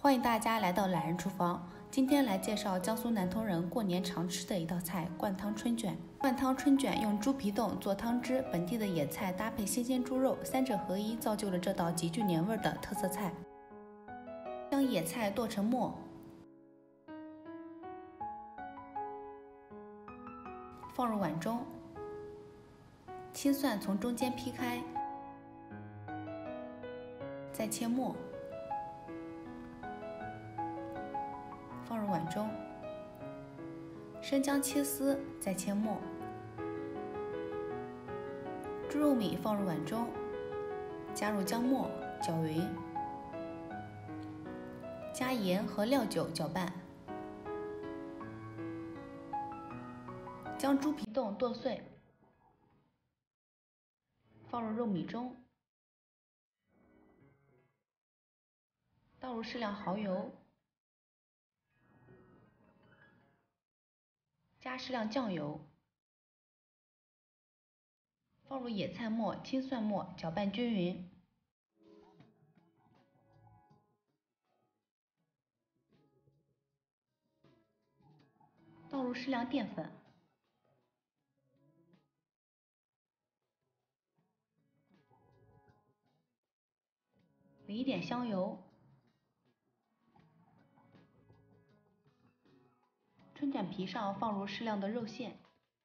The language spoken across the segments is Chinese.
欢迎大家来到懒人厨房。今天来介绍江苏南通人过年常吃的一道菜——灌汤春卷。灌汤春卷用猪皮冻做汤汁，本地的野菜搭配新鲜猪肉，三者合一，造就了这道极具年味的特色菜。将野菜剁成末，放入碗中。青蒜从中间劈开，再切末。放入碗中，生姜切丝，再切末。猪肉米放入碗中，加入姜末，搅匀，加盐和料酒搅拌，将猪皮冻剁碎，放入肉米中，倒入适量蚝油。加适量酱油，放入野菜末、青蒜末，搅拌均匀。倒入适量淀粉，淋一点香油。春卷皮上放入适量的肉馅，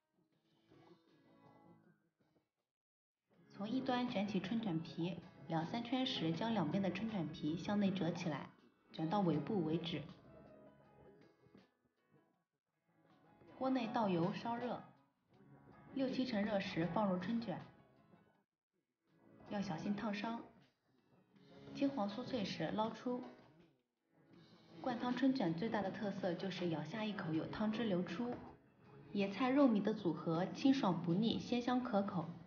从一端卷起春卷皮，2-3圈时，将两边的春卷皮向内折起来，卷到尾部为止。锅内倒油烧热，6-7成热时放入春卷，要小心烫伤。金黄酥脆时捞出。灌汤春卷最大的特色就是咬下一口有汤汁流出，野菜肉米的组合清爽不腻，鲜香可口。